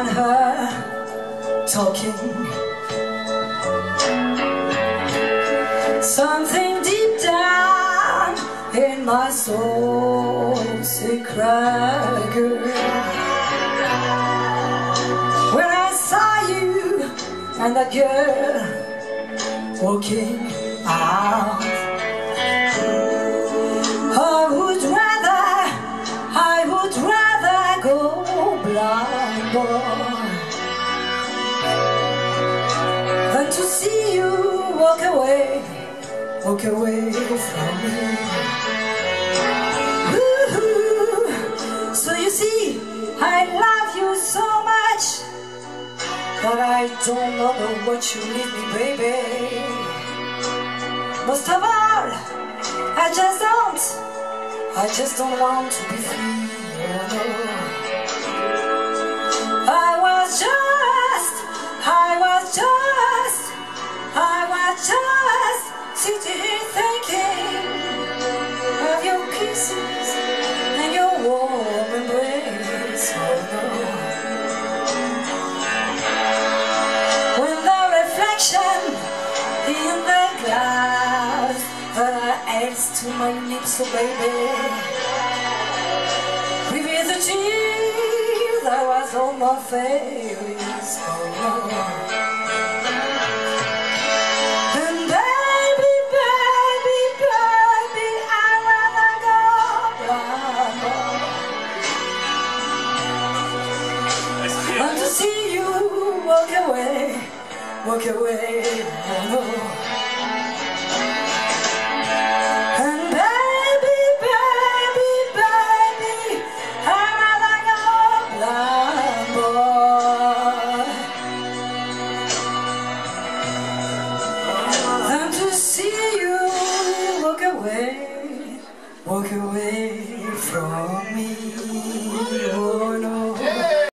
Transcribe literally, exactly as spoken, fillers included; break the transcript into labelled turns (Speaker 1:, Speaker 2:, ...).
Speaker 1: and her talking. Something deep down in my soul said, girl, when I saw you and that girl walking out, I would rather, I would rather go blind, boy, than to see you walk away, walk away from me. Ooh, so you see, I love you so much, but I don't know what you leave me, baby. Most of all, I just don't, I just don't want to be free, oh no. I was just, I was just, I was just sitting here thinking of your kisses and your warm embrace, oh no. When the reflection in the glass adds to my lips, oh baby, reveal the tears that was on my face, oh no. And baby, baby, baby, I'd rather go blind than to see you walk away, walk away, oh no.